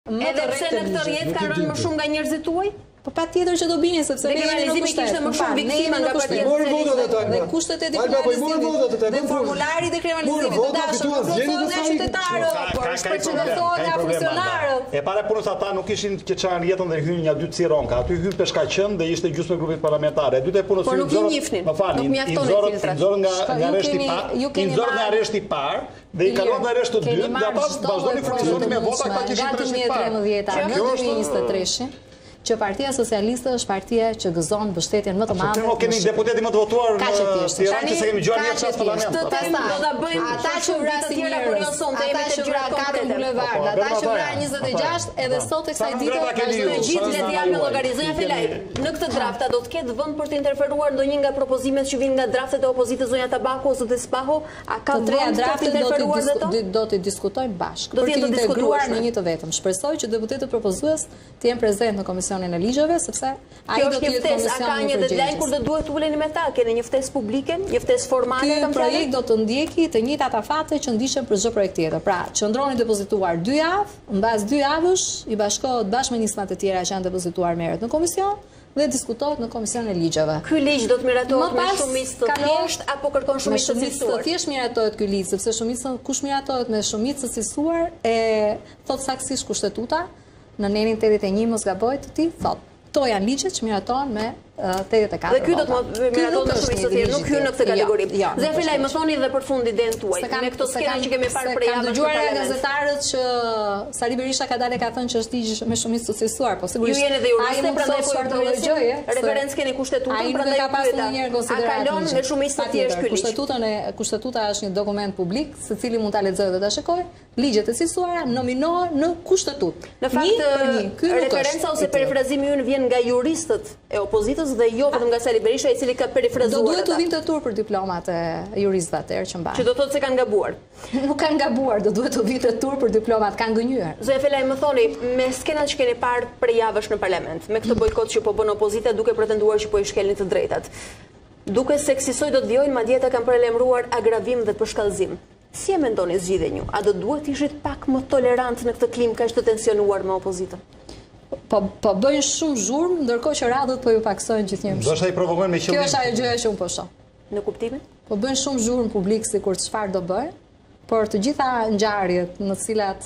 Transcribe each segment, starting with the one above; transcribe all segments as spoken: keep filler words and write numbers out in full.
Edhe pse në këtë rjetë ka rënë më shumë nga njerëzit tuaj? Po pa tjetër që do bini, sepse ne jemi në kushtet. Kishte më shumë viktima nga Partia Socialiste. Dhe kushtet e dekriminalizimit dhe formulari i dekriminalizimit të dashur në plotësohet nga qytetarët, por shpërqendrohet nga funksionarët. E para punës ata nuk ishin që çan rjetën dhe hynë një dy cironka. Aty hyn peshkaqën dhe ishte gjysmë e grupit parlamentare. E dytë punës hyn zorën. Më falni, nxorën nga nga arresti i parë, nxorën nga arresti i parë dhe i kalon në arrest të dytë, dhe ata vazhdojnë furnizorimin me vota këta kishin arresti i parë. Kjo është dy mijë e njëzet e tre që Partia Socialiste është partia që gëzon mbështetjen më të madhe. Ne kemi deputeti më të votuar në Tiranë që se kemi gjuar një çast parlament. Do ta bëjmë ata që vrasin njerëz, ata që vrasin katër bulevard, ata që vrasin njëzet e gjashtë edhe sot e kësaj dite të gjithë le të janë me llogarizim filaj. Në këtë draft do të ketë vend për të interferuar ndonjë nga propozimet që vijnë nga draftet e opozitës zonja Tabako ose të Spaho, a ka vend për të interferuar ato? Do të diskutojmë bashkë për të integruar në një të vetëm. Shpresoj që deputetët propozues të jenë prezent në komisionin e ligjeve, sepse ai do të jetë komisioni. A ka një deadline kur do duhet të uleni me ta? Keni një ftesë publike, një ftesë formale? Ky projekt do të ndjeki të njëjtat afate që ndiqen për çdo projekt tjetër. Pra, qëndroni depozituar dy javë, mbas dy javësh i bashkohet bashkë me nismat e tjera që janë depozituar merret në komision dhe diskutohet në komisionin e ligjeve. Ky ligj do të miratohet me shumicë të thjeshtë apo kërkon shumicë të cilësuar? Të thjeshtë miratohet ky ligj, sepse shumica kush miratohet me shumicë të cilësuar e thot saktësisht kushtetuta në nenin tetëdhjetë e një mos gaboj të ti, thot, to janë ligjet që miratohen me tetëdhjetë e katër. Dhe ky do të miratohet me shumicë të thjeshtë, nuk hyn në këtë kategori. Dhe filaj më thoni edhe për fund idenë tuaj. Me këto skena që kemi parë për javën. Kam dëgjuar nga gazetarët që Sali Berisha ka dalë ka thënë që është ligj me shumicë të cilësuar, po sigurisht. Ju jeni dhe juriste, prandaj po përgjigje. Referencë keni kushtetutën, prandaj ka pasur ndonjëherë konsiderat. A kalon me shumicë të thjeshtë ky ligj? Kushtetutën e kushtetuta është një dokument publik, secili mund ta lexojë dhe ta shikojë. Ligjet e cilësuara nominohen në kushtetutë. Në fakt, referenca ose perifrazimi ynë vjen nga juristët e opozitës dhe jo vetëm nga Sali Berisha, i cili ka perifrazuar. Do duhet të vinte tur për diplomat e juristëve atëherë që mbajnë. Që do thotë se kanë gabuar. Nuk kanë gabuar, do duhet të vinte tur për diplomat, kanë gënjur. Zoe Felaj, më thoni, me skenat që keni parë për javësh në parlament, me këtë bojkot që po bën opozita duke pretenduar që po i shkelin të drejtat, duke se kësaj do të vijojnë, madje ata kanë paralajmëruar agravim dhe përshkallëzim. Si e mendoni zgjidhjen ju? A do duhet ishit pak më tolerant në këtë klim kaq të tensionuar me opozitën? Po po bëjnë shumë zhurmë, ndërkohë që radhët po ju paksojnë gjithnjëherë. Do të i provokojnë me qëllim. Kjo është ajo gjëja që unë po shoh. Në kuptimin? Po bëjnë shumë zhurmë publik sikur çfarë do bëjnë, por të gjitha ngjarjet në të cilat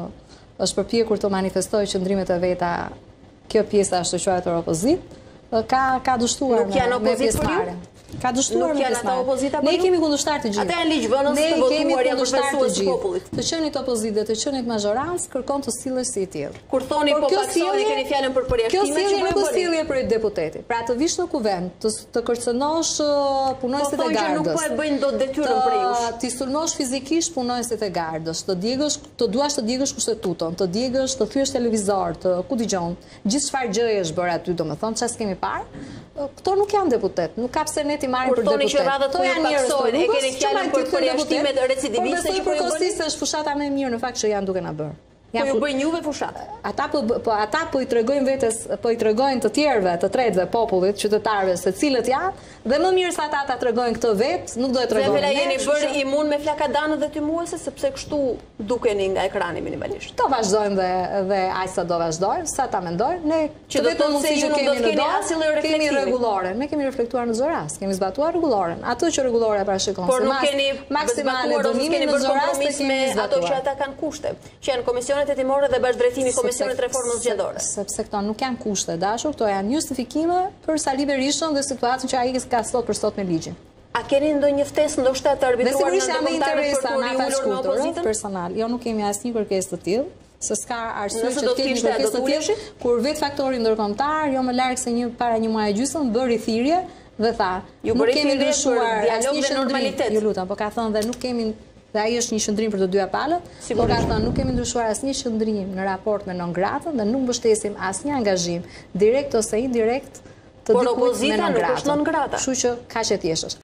është përpjekur të manifestojë qëndrimet e veta kjo pjesa është quajtur opozit, ka ka dështuar me pjesëmarrje. Ka dështuar me pjesëmarrje. Ne kemi kundërshtar të gjithë. Ata janë ligjvënës të votuar janë përfaqësues të popullit. Të qenit opozitë dhe të qenit mazhorancë kërkon të sillesh si i tillë. Kur thoni po paksoni keni fjalën për përjashtime që bëjnë. Kjo nuk është sjellje për deputeti. Pra të vish në kuvent, të të kërcënosh punonësit e gardës. Po nuk po e bëjnë dot detyrën për ju. Ti sulmosh fizikisht punonësit e gardës, të djegësh, të duash të djegësh kushtetutën, të djegësh, të thyesh televizor, të ku dëgjon. Gjithë çfarë gjëje është bërë aty, domethënë çfarë kemi parë. Këto nuk janë deputet, nuk ka pse ne ti marrim për deputet. Kur thoni që radhët po janë njerëz të rrugës, e keni fjalën për përjashtimet recidiviste që po ju bëjnë. Po përkohësisht është fushata më e mirë në fakt që janë duke na bërë. Po ju bëjnë juve fushat. Ata po po ata po i tregojnë vetes, po i tregojnë të tjerëve, të tretëve, popullit, qytetarëve se cilët janë, dhe më mirë sa ata ta tregojnë këtë vetë, nuk do e tregojnë. Sepse jeni bërë imun me flakadanët dhe tymuese sepse kështu dukeni nga ekrani minimalisht. Do vazhdojmë dhe dhe aq sa do vazhdojmë, sa ta mendojnë, ne që do të thonë se ju nuk do të keni asnjë reflektimi. Kemi rregulloren, ne kemi reflektuar në çdo rast, kemi zbatuar rregulloren. Ato që rregullore parashikon se maksimale dënimi në çdo rast me ato që ata kanë kushte, që janë komisionet hetimore dhe drejtimi komisionit reformës zgjedhore. Sepse këto nuk janë kushte dashur, këto janë justifikime për Sali Berishën dhe situatën që ai ka sot për sot me ligjin. A keni ndonjë ftesë ndoshta të arbitruar në ndërkombëtarët për të ulur me opozitën? Personal, jo nuk kemi asnjë kërkesë të tillë, se s'ka arsye që të kemi kërkesë të tillë, kur vet faktori ndërkombëtar, jo më larg se një para një muaji gjysmë bëri thirrje dhe tha, nuk kemi ndryshuar dialog dhe normalitet. Ju lutem, po ka thënë dhe nuk kemi dhe ai është një qendrim për të dyja palët, por ka thënë nuk kemi ndryshuar asnjë qendrim në raport me non gratën dhe nuk mbështesim asnjë angazhim direkt ose indirekt të dikujt me non grata. Por opozita nuk është non grata. Kështu që kaq e thjeshtë.